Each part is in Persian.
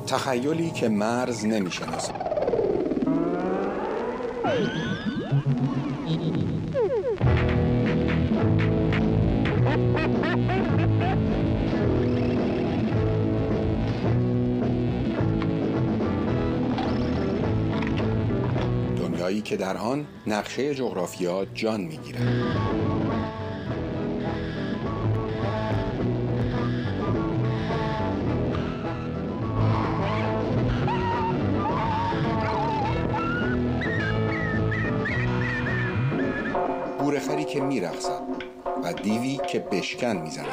تخیلی که مرز نمی‌شناسد. دنیایی که در آن نقشه جغرافیا جان می‌گیرد. گورخری که میرقصد و دیوی که بشکن میزند.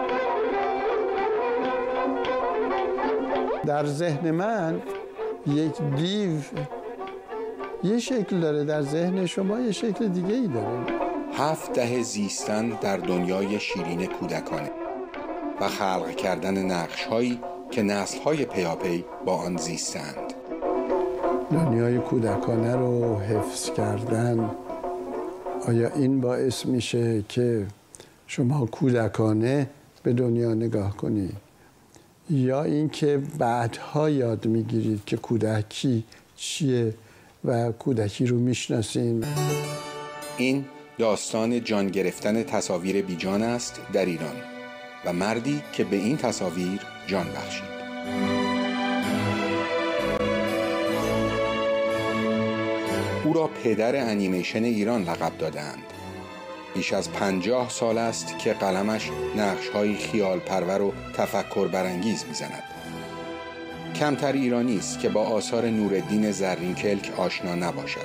در ذهن من یک دیو یه شکل داره، در ذهن شما یه شکل دیگه ای داره. 7 دهه زیستن در دنیای شیرین کودکانه و خلق کردن نقش‌هایی که نسل‌های پیاپی با آن زیستند. دنیای کودکانه رو حفظ کردن، آیا این باعث میشه که شما کودکانه به دنیا نگاه کنید، یا اینکه بعدها یاد میگیرید که کودکی چیه و کودکی رو میشناسین؟ این داستان جان گرفتن تصاویر بیجان است در ایران و مردی که به این تصاویر جان بخشید. او را پدر انیمیشن ایران لقب دادند. بیش از 50 سال است که قلمش نقش‌های خیال پرور و تفکر برانگیز می‌زند. کمتر ایرانی است که با آثار نورالدین زرینکلک آشنا نباشد.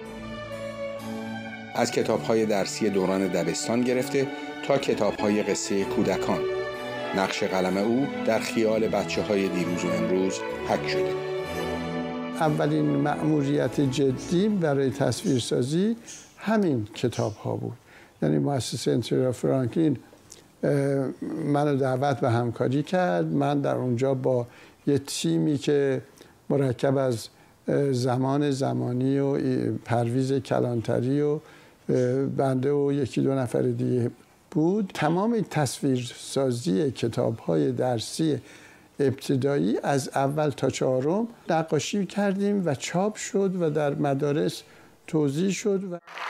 از کتاب‌های درسی دوران دبستان گرفته تا کتاب‌های قصه کودکان، نقش قلم او در خیال بچه‌های دیروز و امروز حک شده. اولین مأموریت جدی برای تصویرسازی همین کتاب‌ها بود. یعنی مؤسسه انتریا فرانکلین منو دعوت به همکاری کرد. من در اونجا با یه تیمی که مرکب از زمان زمانی و پرویز کلانتری و بنده و یکی دو نفر دیگه بود، تمام تصویرسازی کتاب‌های درسی ابتدایی از اول تا 4 نقاشی کردیم و چاپ شد و در مدارس توزیع شد.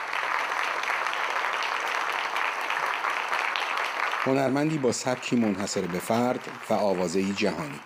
هنرمندی با سبکی منحصر به فرد و آوازه‌ای جهانی.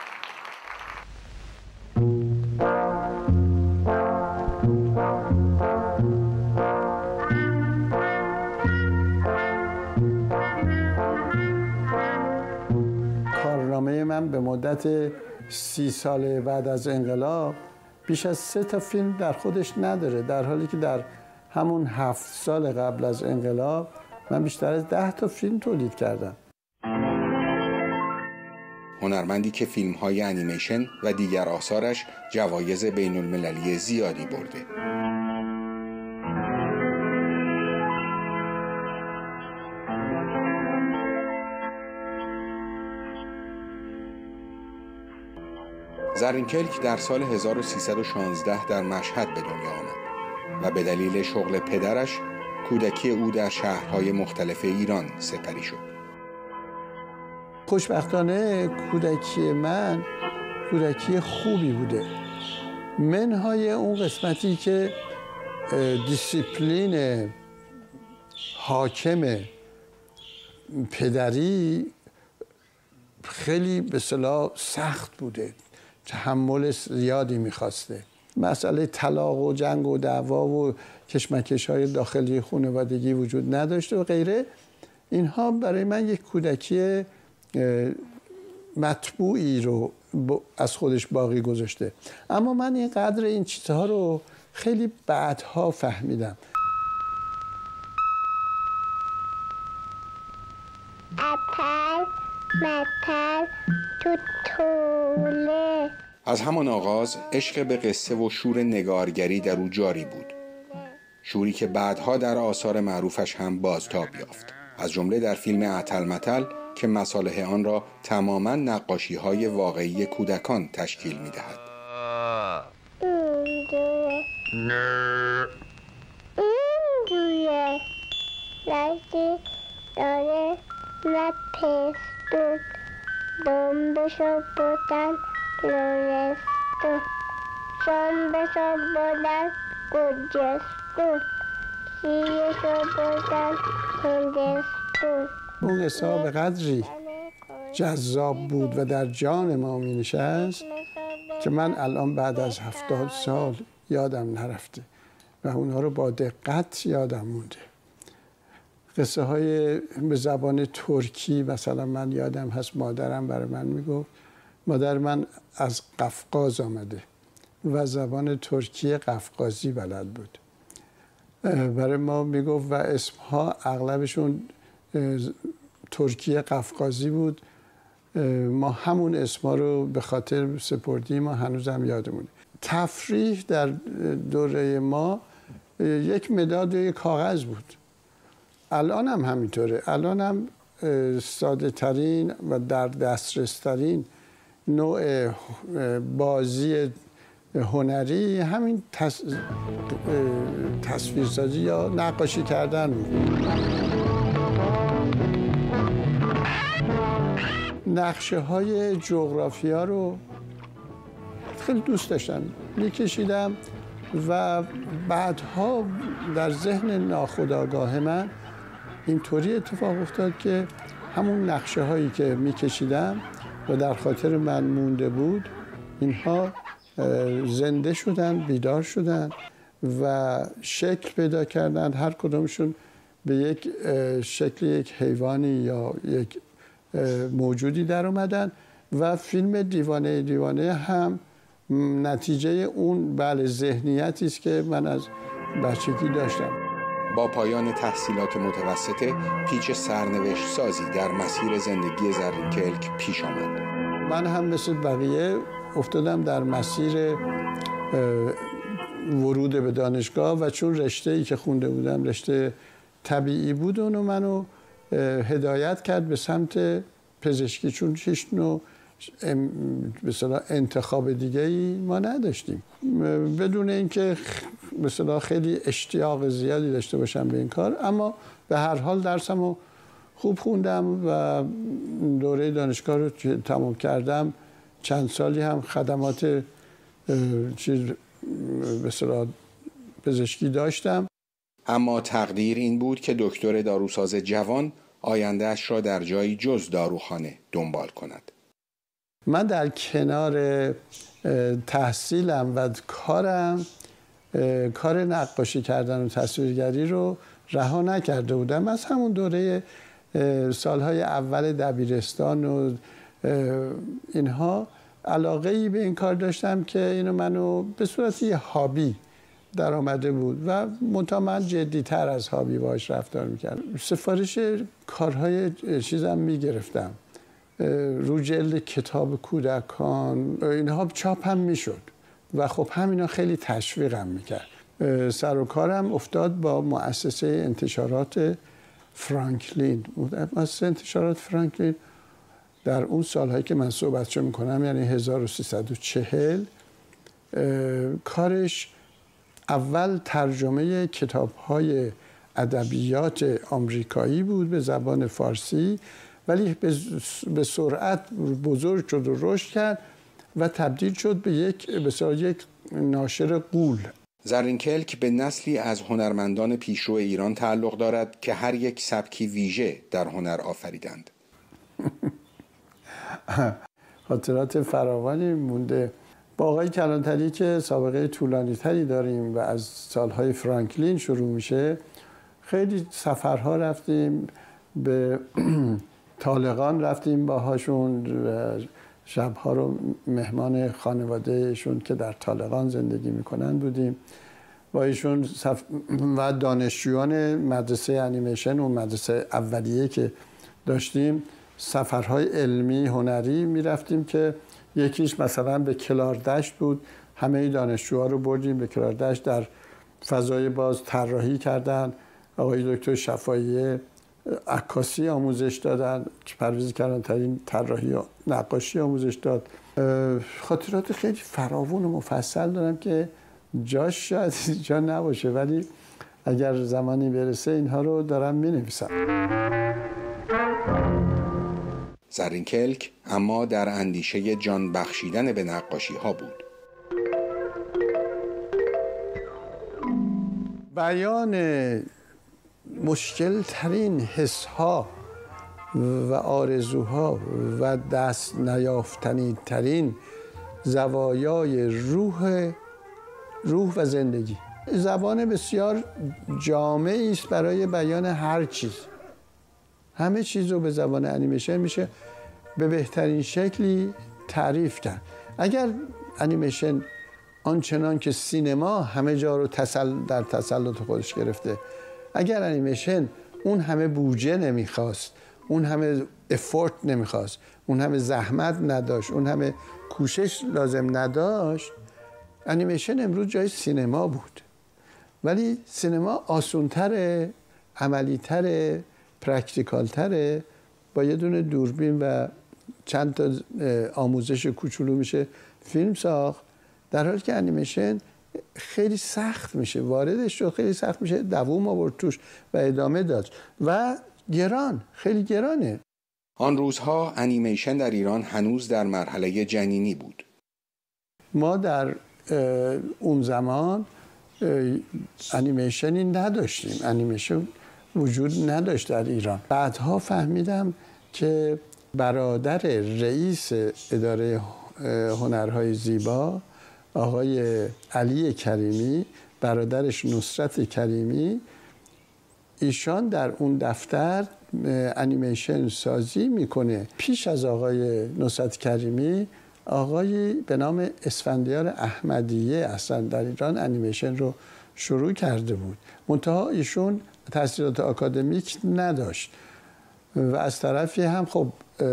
کارنامه من به مدت 30 سال بعد از انقلاب بیش از 3 تا فیلم در خودش نداره، در حالی که در همون 7 سال قبل از انقلاب من بیشتر از 10 تا فیلم تولید کردم. هنرمندی که فیلم‌های انیمیشن و دیگر آثارش جوایز بین‌المللی زیادی برده. زرینکلک در سال 1316 در مشهد به دنیا آمد و به دلیل شغل پدرش کودکی او در شهرهای مختلف ایران سپری شد. خوشبختانه کودکی من کودکی خوبی بوده، منهای اون قسمتی که دیسیپلین حاکم پدری خیلی به اصطلاح سخت بوده، تحمل زیادی میخواسته. مسئله طلاق و جنگ و دعوا و کشمکش‌های داخلی خانوادگی وجود نداشته و غیره. اینها برای من یک کودکی مطبوعی رو از خودش باقی گذاشته. اما من این قدر این چیزها رو خیلی بعدها فهمیدم. اپل مپل توتوله. از همان آغاز عشق به قصه و شور نگارگری در او جاری بود، شوری که بعدها در آثار معروفش هم بازتاب یافت، از جمله در فیلم اتلمتل که مصالح آن را تماما نقاشی‌های واقعی کودکان تشکیل می‌دهد. اینجوره لحظه داره و پستون دنبشو بودن لورستو شام به صبح بردن گجستو شیر صبح بردن هندستو. اون قصه ها به قدری جذاب بود و در جان ما می نشست که من الان بعد از 70 سال یادم نرفته و اونها رو با دقت یادم مونده. قصه های به زبان ترکی مثلا من یادم هست مادرم برای من میگفت. مادر من از قفقاز آمده و زبان ترکی قفقازی بلد بود. برای ما میگفت و اسمها اغلبشون ترکی قفقازی بود. ما همون اسما رو به خاطر سپردیم و هنوزم یادمونه. تفریح در دوره ما یک مداد و یک کاغذ بود. الان هم همینطوره. الان هم ساده ترین و در دسترس ترین نوع بازی هنری همین تصویرسازی یا نقاشی کردن بود. نقشه های جغرافیا رو خیلی دوست داشتم، میکشیدم و بعدها در ذهن ناخودآگاه من اینطوری اتفاق افتاد که همون نقشه هایی که میکشیدم و در خاطر من مونده بود اینها زنده شدن، بیدار شدن و شکل پیدا کردن. هر کدومشون به یک شکل یک حیوانی یا یک موجودی در اومدن و فیلم دیوانه هم نتیجه اون ذهنیتی است که من از بچگی داشتم. با پایان تحصیلات متوسطه پیچ سرنوشت سازی در مسیر زندگی زرینکلک پیش آمد. من هم مثل بقیه افتادم در مسیر ورود به دانشگاه و چون رشته‌ای که خونده بودم رشته طبیعی بود اونو منو هدایت کرد به سمت پزشکی، چون هیچ نوع مثلا انتخاب دیگه‌ای ما نداشتیم. بدون اینکه مثلا خیلی اشتیاق زیادی داشته باشم به این کار، اما به هر حال درسمو خوب خوندم و دوره دانشگاه رو تمام کردم. چند سالی هم خدمات مثلا پزشکی داشتم. اما تقدیر این بود که دکتر داروساز جوان آیندهش را در جایی جز داروخانه دنبال کند. من در کنار تحصیلم و کارم کار نقاشی کردن و تصویرگری رو رها نکرده بودم. از همون دوره سالهای اول دبیرستان و اینها علاقه‌ای به این کار داشتم که اینو منو به صورت یه هابی در آمده بود و من جدی‌تر از هابی باش رفتار میکردم. سفارش کارهای چیزم میگرفتم، رو جلد کتاب کودکان اینها چاپ هم میشد و خب همینا خیلی تشویقم میکرد. سر و کارم افتاد با مؤسسه انتشارات فرانکلین. مؤسسه انتشارات فرانکلین در اون سالهایی که من صحبتشو میکنم یعنی 1340 کارش اول ترجمه کتاب‌های ادبیات آمریکایی بود به زبان فارسی، ولی به سرعت بزرگ شد و رشد کرد و تبدیل شد به یک ناشر غول. زرینکلک به نسلی از هنرمندان پیشرو ایران تعلق دارد که هر یک سبکی ویژه در هنر آفریدند. خاطرات فراوانی مونده. با آقای کلانتری که سابقه طولانی تری داریم و از سالهای فرانکلین شروع میشه، خیلی سفرها رفتیم، به طالقان رفتیم باهاشون و شبها رو مهمان خانوادهشون که در طالقان زندگی میکنن بودیم با ایشون و دانشجویان مدرسه انیمیشن و مدرسه اولیه که داشتیم سفرهای علمی هنری میرفتیم که یکیش مثلا به کلاردشت بود. همه دانشجوها رو بردیم به کلاردشت، در فضای باز طراحی کردن. آقای دکتر شفاییه عکاسی آموزش دادن، پرویز کلانتری طراحی و نقاشی آموزش داد. خاطرات خیلی فراوون و مفصل دارم که جاش شاید جا نباشه، ولی اگر زمانی برسه اینها رو دارم می‌نویسم. زرین کلک اما در اندیشه جان بخشیدن به نقاشی ها بود. بیان مشکل ترین حس ها و آرزوها و دست نیافتنی ترین زوایای روح و زندگی. زبان بسیار جامعی است برای بیان هر چیز. همه چیز رو به زبان انیمیشن میشه به بهترین شکلی تعریف کرد. اگر انیمیشن آنچنان که سینما همه جا رو در تسلط خودش گرفته، اگر انیمیشن اون همه بودجه نمیخواست، اون همه افورت نمیخواست، اون همه زحمت نداشت، اون همه کوشش لازم نداشت، انیمیشن امروز جای سینما بود. ولی سینما آسونتره، عملیتره، پرکتیکالتره. با یه دونه دوربین و چند تا آموزش کوچولو میشه فیلم ساخت، در حالی که انیمیشن خیلی سخت میشه، واردش رو خیلی سخت میشه، دوام آورد توش و ادامه داد و خیلی گرانه. آن روزها انیمیشن در ایران هنوز در مرحله جنینی بود. ما در اون زمان انیمیشنی نداشتیم، انیمیشن وجود نداشت در ایران. بعدها فهمیدم که برادر رئیس اداره هنرهای زیبا آقای علی کریمی، برادرش نصرت کریمی، ایشان در اون دفتر انیمیشن سازی میکنه. پیش از آقای نصرت کریمی آقایی به نام اسفندیار احمدیه اصلا در ایران انیمیشن رو شروع کرده بود. منتها ایشون تحصیلات آکادمیک نداشت و از طرفی هم خب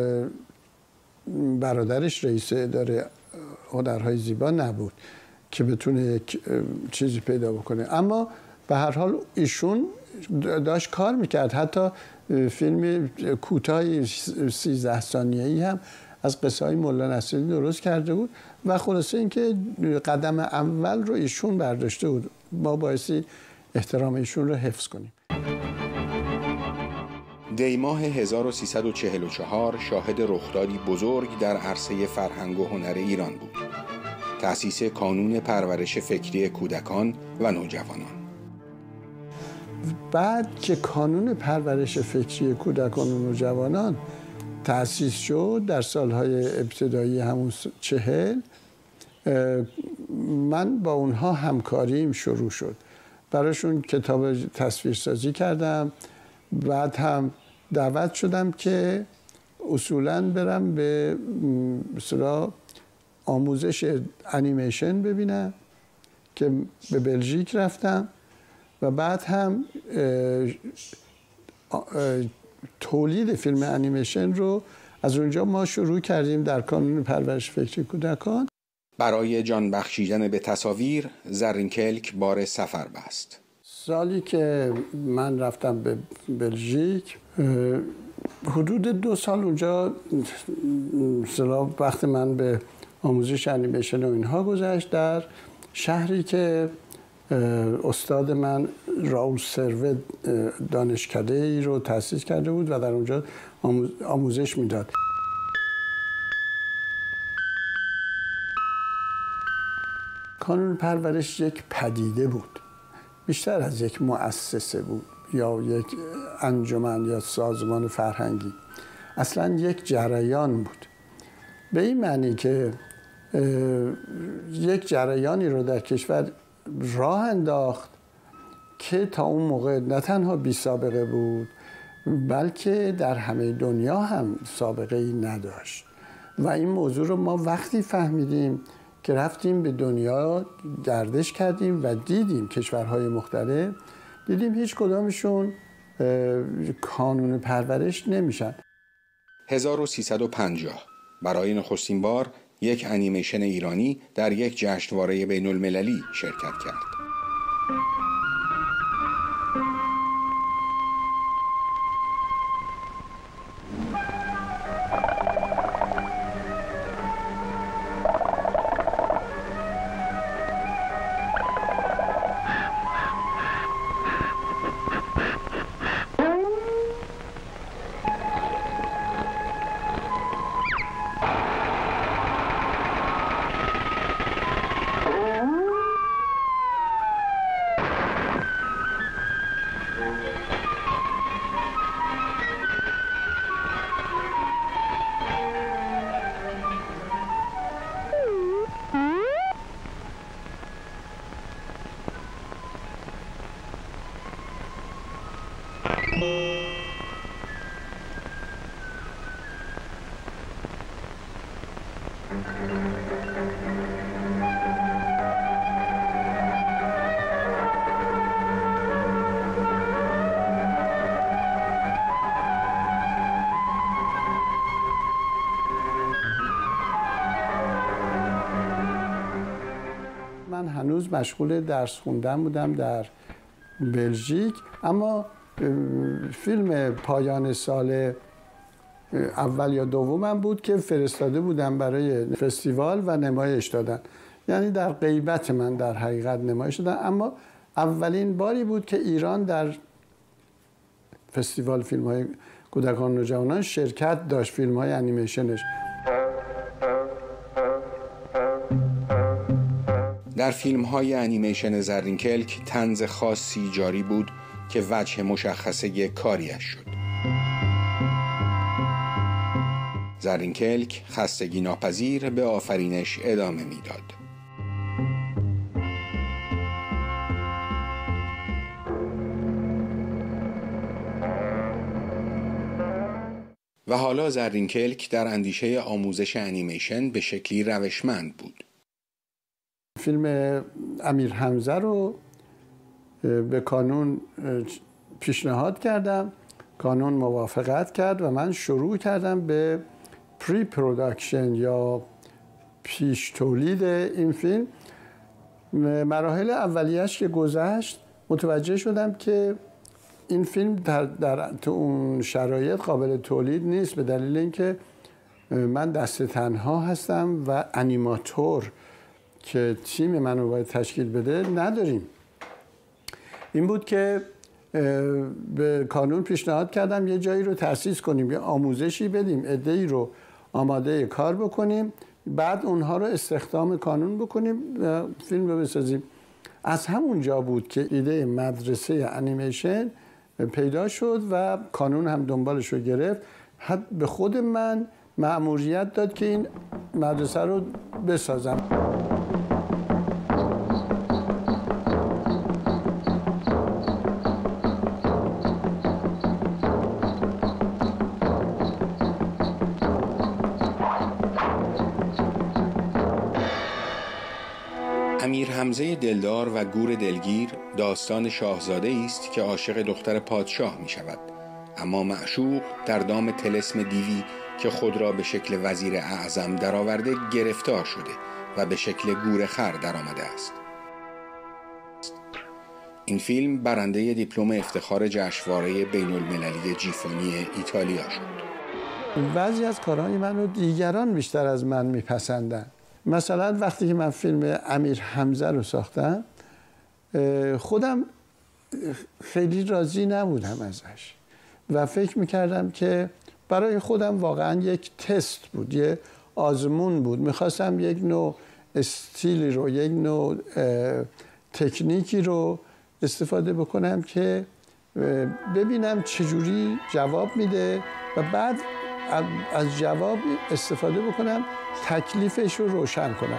برادرش رئیس اداره هنرهای زیبا نبود که بتونه یک چیزی پیدا بکنه. اما به هر حال ایشون داشت کار میکرد. حتی فیلم کوتاه 13 ثانیه‌ای هم از قصه های مولا نصیری درست کرده بود و خلاصه اینکه قدم اول رو ایشون برداشته بود. ما بایستی احترام ایشون رو حفظ کنیم. دی ماه 1344 شاهد رخدادی بزرگ در عرصه فرهنگ و هنر ایران بود. تأسیس کانون پرورش فکری کودکان و نوجوانان. بعد که کانون پرورش فکری کودکان و نوجوانان تأسیس شد در سالهای ابتدایی همون 40، من با اونها همکاریم شروع شد. براشون کتاب تصویرسازی کردم. بعد هم دعوت شدم که اصولاً برم به مثلا آموزش انیمیشن ببینم که به بلژیک رفتم و بعد هم تولید فیلم انیمیشن رو از اونجا ما شروع کردیم در کانون پرورش فکری کودکان. برای جان بخشیدن به تصاویر زرین کلک بار سفر بست. سالی که من رفتم به بلژیک حدود 2 سال اونجا وقت من به آموزش انیمیشن و اینها گذشت در شهری که استاد من راول سروه دانشکده ای رو تأسیس کرده بود و در اونجا آموزش میداد. کانون پرورش یک پدیده بود، بیشتر از یک مؤسسه بود یا یک انجمن یا سازمان فرهنگی. اصلا یک جریان بود، به این معنی که یک جریانی رو در کشور راه انداخت که تا اون موقع نه تنها بی سابقه بود بلکه در همه دنیا هم سابقه ای نداشت. و این موضوع رو ما وقتی فهمیدیم که رفتیم به دنیا گردش کردیم و دیدیم کشورهای مختلف، دیدیم هیچ کدامشون کانون پرورش نمیشن. 1350 برای نخستین بار یک انیمیشن ایرانی در یک جشنواره بین المللی شرکت کرد. من هنوز مشغول درس خوندن بودم در بلژیک، اما فیلم پایان سال اول یا دومم بود که فرستاده بودم برای فستیوال و نمایش دادن. یعنی در غیبت من در حقیقت نمایش دادن، اما اولین باری بود که ایران در فستیوال فیلم‌های کودکان و نوجوانان شرکت داشت، فیلم‌های انیمیشنش. در فیلم‌های انیمیشن زرین کلک طنز خاصی جاری بود که وجه مشخصه کاریش شد. زرین کلک خستگی ناپذیر به آفرینش ادامه میداد. و حالا زرین کلک در اندیشه آموزش انیمیشن به شکلی روشمند بود. فیلم امیر حمزه رو به کانون پیشنهاد کردم، کانون موافقت کرد و من شروع کردم به پری پروداکشن یا پیش تولید این فیلم. مراحل اولیه‌اش که گذشت متوجه شدم که این فیلم در تو اون شرایط قابل تولید نیست، به دلیل اینکه من دست تنها هستم و انیماتور که تیم منو باید تشکیل بده نداریم. این بود که به کانون پیشنهاد کردم یه جایی رو تأسیس کنیم، یه آموزشی بدیم، عده‌ای رو آماده کار بکنیم، بعد اونها رو استخدام کانون بکنیم و فیلم رو بسازیم. از همون جا بود که ایده مدرسه انیمیشن پیدا شد و کانون هم دنبالش رو گرفت. حتی به خود من مأموریت داد که این مدرسه رو بسازم. امیر حمزه دلدار و گور دلگیر داستان شاهزاده است که عاشق دختر پادشاه می شود، اما معشوق در دام طلسم دیوی که خود را به شکل وزیر اعظم درآورده گرفتار شده و به شکل گورخر درآمده است. این فیلم برنده دیپلم افتخار جشنواره بین المللی جیفونی ایتالیا شد. بعضی از کارهای من رو دیگران بیشتر از من میپسندن. مثلا وقتی که من فیلم امیر حمزه رو ساختم، خودم خیلی راضی نبودم ازش و فکر میکردم که برای خودم واقعا یک تست بود، یک آزمون بود. میخواستم یک نوع استیلی رو، یک نوع تکنیکی رو استفاده بکنم که ببینم چجوری جواب میده و بعد از جواب استفاده بکنم تکلیفش رو روشن کنم.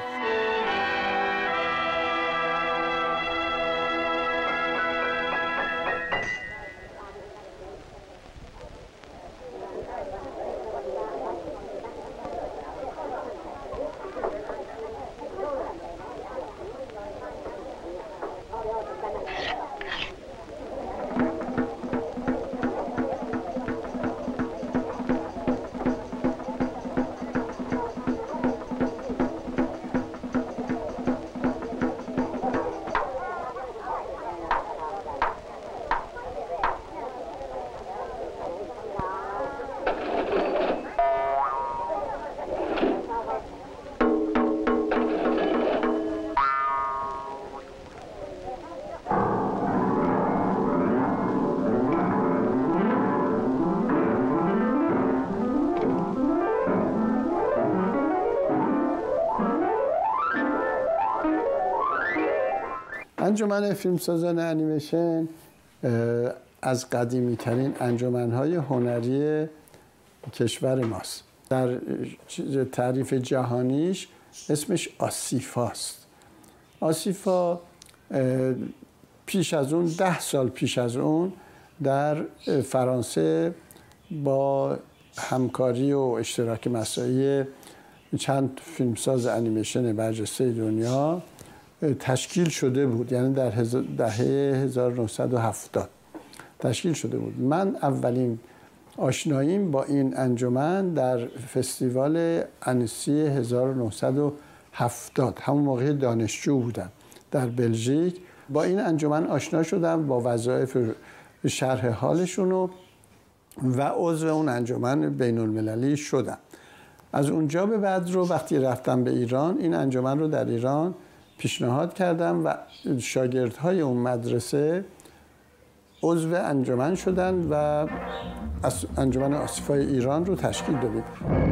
انجمن فیلمسازان انیمیشن از قدیمی ترین انجمن‌های هنری کشور ماست. در تعریف جهانیش اسمش آسیفاست. آسیفا پیش از اون 10 سال پیش از اون در فرانسه با همکاری و اشتراک مساعی چند فیلمساز انیمیشن برجسته دنیا تشکیل شده بود، یعنی در دهه 1970 تشکیل شده بود. من اولین آشناییم با این انجمن در فستیوال انیسی 1970، همون موقع دانشجو بودم در بلژیک. با این انجمن آشنا شدم، با وظایف شرح حالشون و عضو اون انجمن بین المللی شدم. از اونجا به بعد رو وقتی رفتم به ایران، این انجمن رو در ایران پیشنهاد کردم و شاگردهای اون مدرسه عضو انجمن شدن و انجمن آسیفای ایران رو تشکیل دادیم.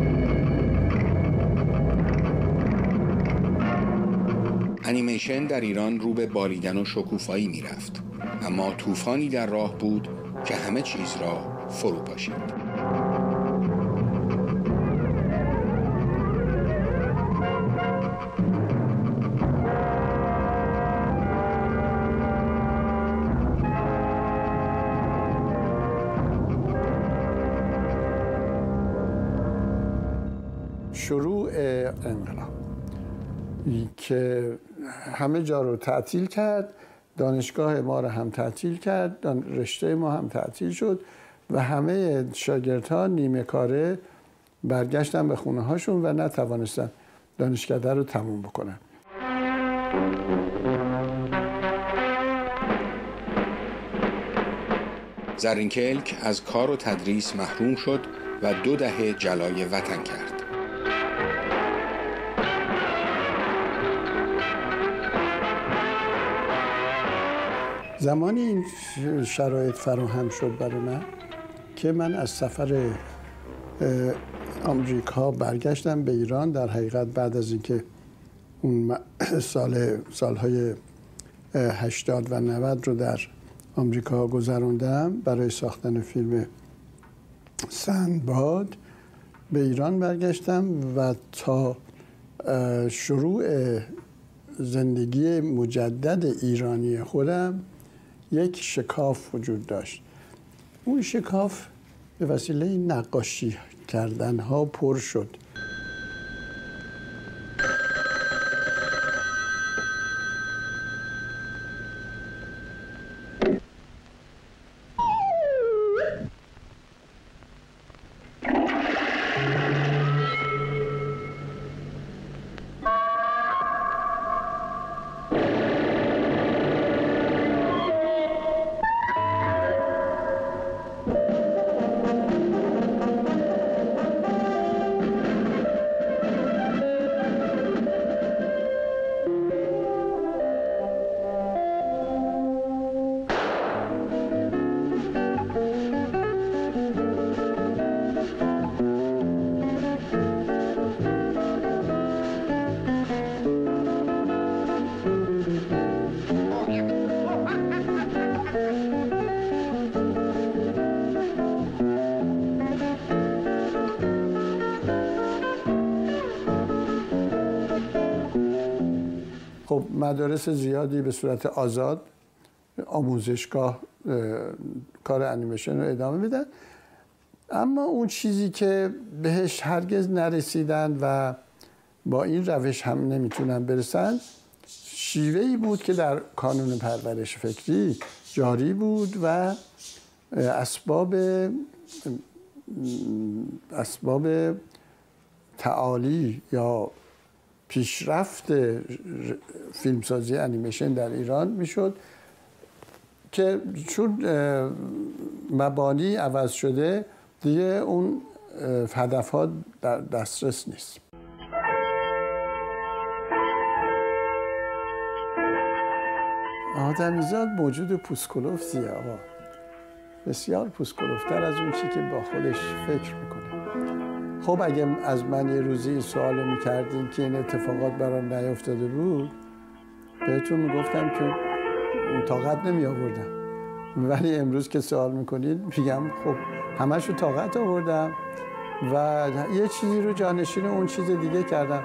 انیمیشن در ایران رو به بالیدن و شکوفایی می رفت، اما طوفانی در راه بود که همه چیز را فرو پاشید. شروع انقلاب که همه جا رو تعطیل کرد، دانشگاه ما رو هم تعطیل کرد، رشته ما هم تعطیل شد و همه شاگردها نیمه کاره برگشتن به خونه هاشون و نتوانستن دانشکده رو تموم بکنن. زرینکلک از کار و تدریس محروم شد و 2 دهه جلای وطن کرد. زمانی این شرایط فراهم شد برای من که من از سفر آمریکا برگشتم به ایران. در حقیقت بعد از اینکه اون سالهای 80 و 90 رو در آمریکا گذراندم برای ساختن فیلم سندباد، به ایران برگشتم و تا شروع زندگی مجدد ایرانی خودم یک شکاف وجود داشت. اون شکاف به وسیله نقاشی کردن ها پر شد. خب مدارس زیادی به صورت آزاد آموزشگاه کار انیمیشن رو ادامه میدن، اما اون چیزی که بهش هرگز نرسیدن و با این روش هم نمیتونن برسن، شیوهی بود که در کانون پرورش فکری جاری بود و اسباب تعالی یا پیشرفت فیلمسازی انیمیشن در ایران میشد که چون مبانی عوض شده دیگه اون هدفها در دسترس نیست. آدمیزاد موجود پوسکلفتی آقا، بسیار پوسکلفتر از اون چی که با خودش فکر میکنه. خب اگه از من یه روزی این سوالو میکردین که این اتفاقات برام نیفتاده بود، بهتون میگفتم که طاقت نمی آوردم، ولی امروز که سوال میکنید میگم خب همشو طاقت آوردم و یه چیزی رو جانشین اون چیز دیگه کردم.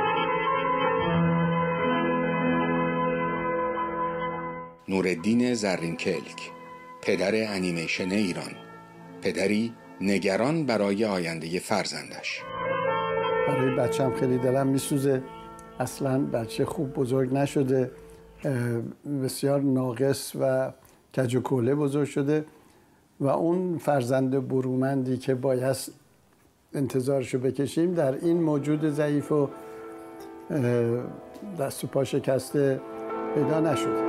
نورالدین زرینکلک، پدر انیمیشن ایران، پدری نگران برای آینده فرزندش. برای بچه‌م خیلی دلم میسوزه. اصلا بچه خوب بزرگ نشده، بسیار ناقص و کج و کوله بزرگ شده و اون فرزند برومندی که باید انتظارشو بکشیم در این موجود ضعیف و دست و پا شکسته پیدا نشده.